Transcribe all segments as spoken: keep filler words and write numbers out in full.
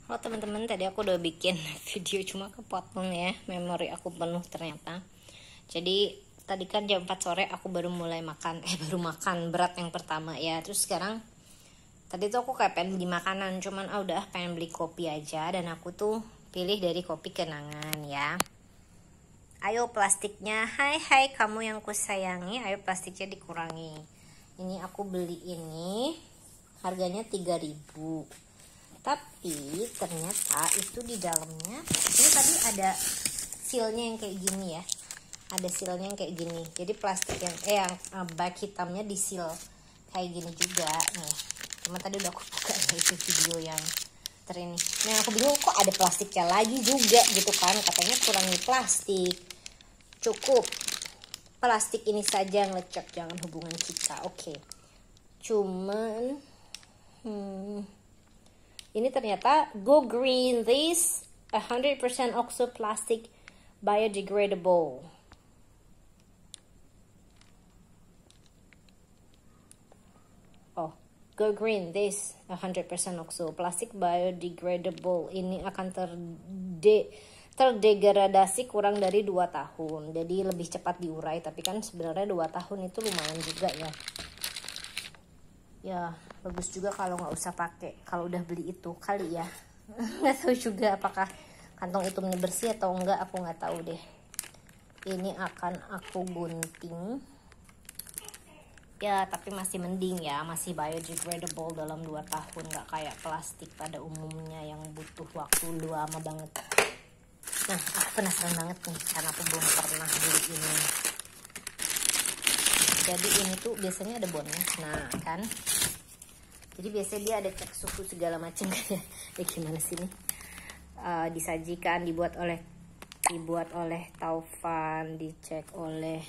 Halo teman-teman, tadi aku udah bikin video cuma kepotong ya, memori aku penuh ternyata. Jadi tadi kan jam empat sore aku baru mulai makan, eh baru makan berat yang pertama ya. Terus sekarang tadi tuh aku kayak pengen beli makanan, cuman ah udah pengen beli kopi aja. Dan aku tuh pilih dari kopi kenangan ya. Ayo plastiknya, hai hai kamu yang kusayangi, ayo plastiknya dikurangi. Ini aku beli ini, harganya tiga ribu. Tapi ternyata itu di dalamnya ini tadi ada sealnya yang kayak gini ya, ada sealnya yang kayak gini. Jadi plastik yang eh yang uh, bag hitamnya di seal kayak gini juga nih. Cuma tadi udah aku buka ya, itu video yang terini. Nah aku bingung kok ada plastiknya lagi juga gitu kan, katanya kurangi plastik, cukup plastik ini saja yang lecek, jangan hubungan kita. Oke, okay. Cuman hmm ini ternyata Go Green, this one hundred percent oxo plastic biodegradable. Oh, Go Green, this one hundred percent oxo plastic biodegradable. Ini akan terde terdegradasi kurang dari dua tahun. Jadi lebih cepat diurai, tapi kan sebenarnya dua tahun itu lumayan juga ya. Ya bagus juga kalau nggak usah pakai kalau udah beli itu kali ya. Nggak tahu juga apakah kantong itu bersih atau enggak, aku nggak tahu deh. Ini akan aku gunting ya, tapi masih mending ya, masih biodegradable dalam dua tahun, nggak kayak plastik pada umumnya yang butuh waktu lama banget. Nah aku penasaran banget nih karena aku belum pernah beli ini. Jadi ini tuh biasanya ada bonnya, nah kan. Jadi biasanya dia ada cek suhu segala macam kayak ya gimana sih nih. Uh, disajikan, dibuat oleh dibuat oleh Taufan, dicek oleh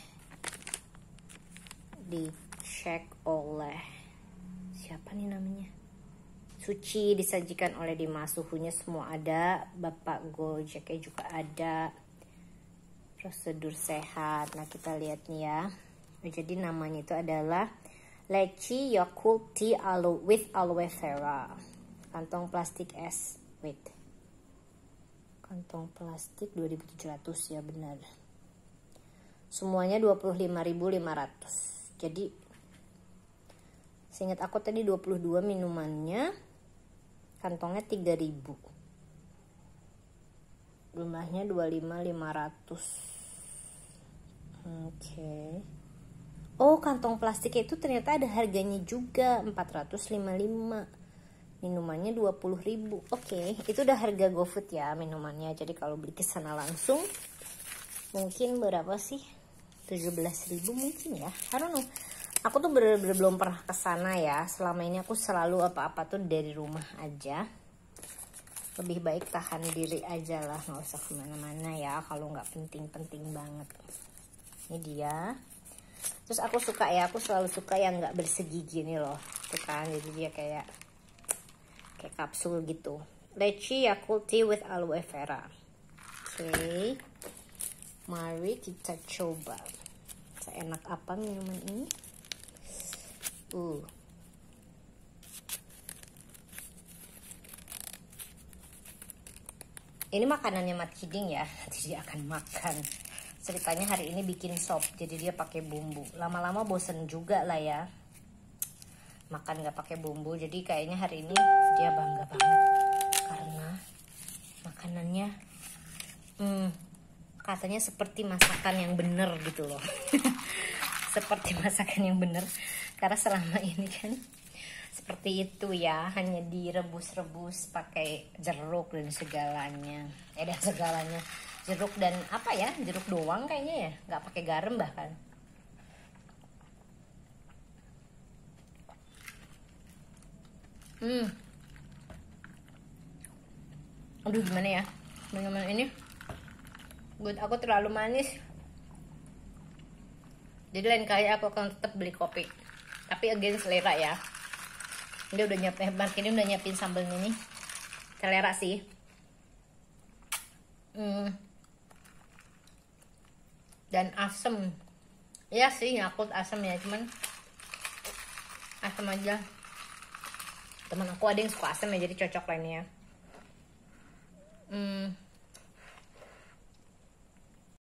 dicek oleh siapa nih namanya? Suci, disajikan oleh Dimas, suhunya semua ada, Bapak Gojeknya juga ada. Prosedur sehat. Nah kita lihat nih ya. Jadi namanya itu adalah Leci Yakult Tea Aloe with Aloe Vera. Kantong plastik es, wait. Kantong plastik dua ribu tujuh ratus ya, benar. Semuanya dua puluh lima ribu lima ratus. Jadi seingat aku tadi dua puluh dua minumannya, kantongnya tiga ribu. Jumlahnya dua puluh lima ribu lima ratus. Oke. Okay. Oh, kantong plastiknya itu ternyata ada harganya juga, empat ratus lima puluh lima. Minumannya dua puluh ribu. Oke, okay, itu udah harga GoFood ya minumannya. Jadi kalau beli ke sana langsung mungkin berapa sih? tujuh belas ribu mungkin ya. I don't know. Aku tuh bener-bener belum pernah ke sana ya. Selama ini aku selalu apa-apa tuh dari rumah aja. Lebih baik tahan diri aja lah, nggak usah kemana-mana ya kalau nggak penting-penting banget. Ini dia. Terus aku suka ya, aku selalu suka yang nggak bersegi gini loh, tuh kan. Jadi dia kayak kayak kapsul gitu. Leci Yakult Tea with Aloe Vera. Oke, okay. Mari kita coba. Seenak apa minuman ini? Uh, ini makanannya Mat Hiding ya. Nanti dia akan makan. Ceritanya hari ini bikin sop, jadi dia pakai bumbu. Lama-lama bosen juga lah ya makan nggak pakai bumbu. Jadi kayaknya hari ini dia bangga banget karena makanannya hmm, katanya seperti masakan yang bener gitu loh. Seperti masakan yang bener, karena selama ini kan seperti itu ya, hanya direbus-rebus pakai jeruk dan segalanya. Eh dan segalanya jeruk dan apa ya, jeruk doang kayaknya ya, nggak pakai garam bahkan. Hmm, aduh gimana ya minuman ini, buat aku terlalu manis. Jadi lain kali aku akan tetap beli kopi, tapi again selera ya. Dia udah nyiapin, Mark ini udah nyiapin sambal ini, selera sih. Hmm. Dan asem ya sih, Yakult asem ya, cuman asem aja. Teman aku ada yang suka asem ya, jadi cocok lah ini ya.